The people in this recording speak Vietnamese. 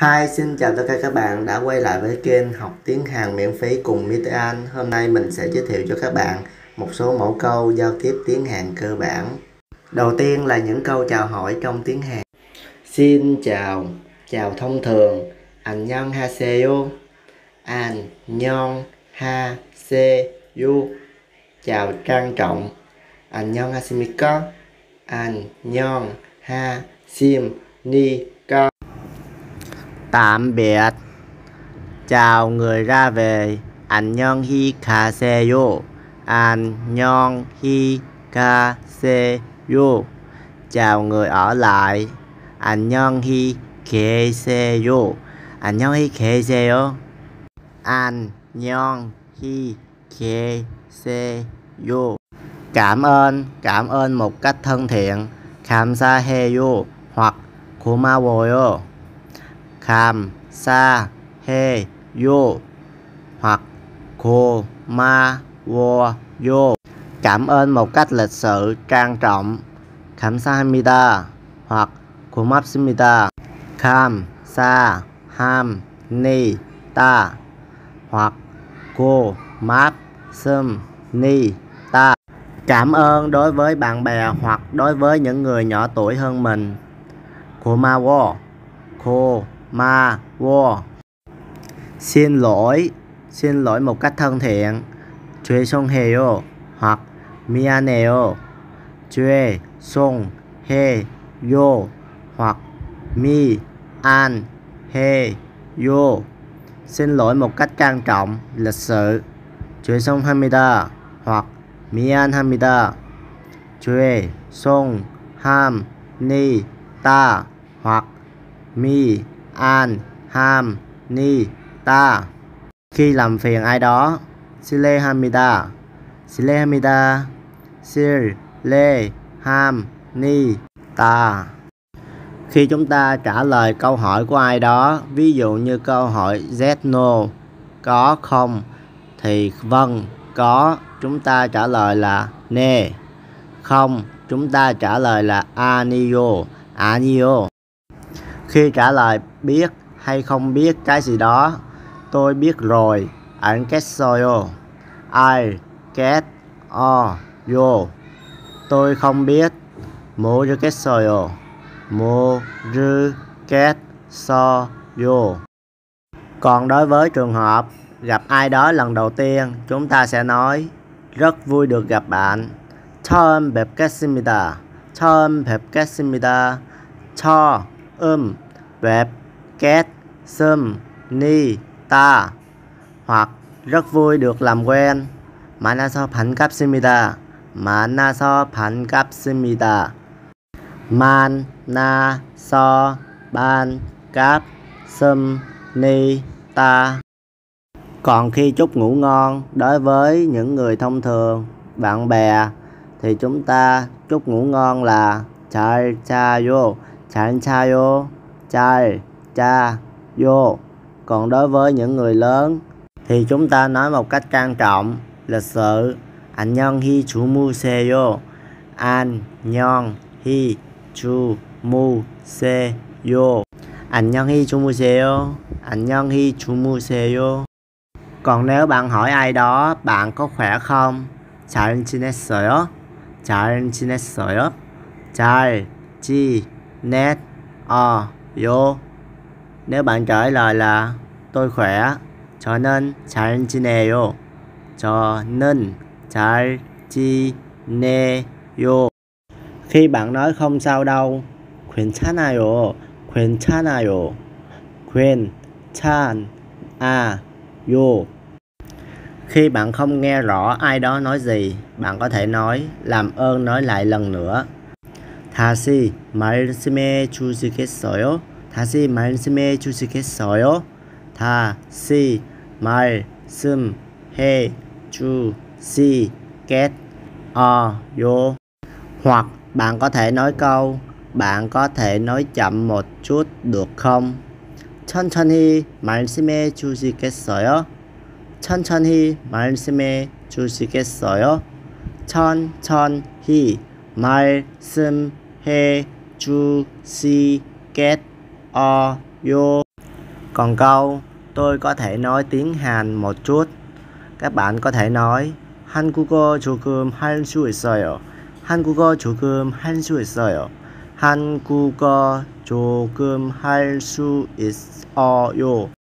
Hi, xin chào tất cả các bạn đã quay lại với kênh học tiếng Hàn miễn phí cùng Mr. Anh. Hôm nay mình sẽ giới thiệu cho các bạn một số mẫu câu giao tiếp tiếng Hàn cơ bản. Đầu tiên là những câu chào hỏi trong tiếng Hàn. Xin chào, chào thông thường. 안녕하세요. 안녕하세요. Chào trang trọng. 안녕하십니까? 안녕하십니까? Tạm biệt, chào người ra về. 안녕히 가세요. 안녕히 가세요. Chào người ở lại. 안녕히 계세요. 안녕히 계세요. 안녕히 계세요. Cảm ơn một cách thân thiện. 감사해요 hoặc 고마워요. 감사해요 hoặc 고마워요. Cảm ơn một cách lịch sự, trang trọng. 감사합니다 hoặc 고맙습니다. 감사합니다 hoặc 고맙습니다. Cảm ơn đối với bạn bè hoặc đối với những người nhỏ tuổi hơn mình. 고마워, 고마워. Xin lỗi một cách thân thiện. 죄송해요 hoặc 미안해요. 죄송해요 hoặc 미안해요. Xin lỗi một cách trang trọng, lịch sự. 죄송합니다 hoặc 미안합니다. 죄송합니다 hoặc 미안합니다. Khi làm phiền ai đó. 실례합니다. 실례합니다. 실례합니다. Khi chúng ta trả lời câu hỏi của ai đó, ví dụ như câu hỏi yes no, có không, thì vâng, có, chúng ta trả lời là 네. Không, chúng ta trả lời là 아니요, 아니요. Khi trả lời biết hay không biết cái gì đó, tôi biết rồi, 알겠어요. 알겠어요. Tôi không biết, 모르겠어요. 모르겠어요. Còn đối với trường hợp gặp ai đó lần đầu tiên, chúng ta sẽ nói rất vui được gặp bạn. 처음 뵙겠습니다. 처음 뵙겠습니다. 처음 뵙겠습니다 hoặc rất vui được làm quen. 만나서 반갑습니다. 만나서 반갑습니다. 만나서 반갑습니다. Còn khi chúc ngủ ngon đối với những người thông thường, bạn bè, thì chúng ta chúc ngủ ngon là 잘 자요, 잘 자요, 잘 자요. Còn đối với những người lớn thì chúng ta nói một cách trang trọng, lịch sự. 안녕히 주무세요. 안녕히 주무세요. 안녕히 주무세요. 안녕히 주무세요. Còn nếu bạn hỏi ai đó bạn có khỏe không? 잘 지냈어요? 잘 지냈어요? 잘 지냈어요. Nếu bạn trả lời là tôi khỏe, 저는 잘 지내요. 저는 잘 지내요. Khi bạn nói không sao đâu, 괜찮아요. 괜찮아요. 괜찮아요. Khi bạn không nghe rõ ai đó nói gì, bạn có thể nói làm ơn nói lại lần nữa. 다시 말씀해 주시겠어요? 다시 말씀해 주시겠어요? 다시 말씀해 주시겠어요. Hoặc bạn có thể nói câu, bạn có thể nói chậm một chút được không? 천천히 말씀해 주시겠어요? 천천히 말씀해 주시겠어요? 천천히 말씀해 주시겠어요. Còn câu tôi có thể nói tiếng Hàn một chút, các bạn có thể nói 한국어 조금 할 수 있어요. 한국어 조금 할 수 있어요. 한국어 조금 할 수 있어요.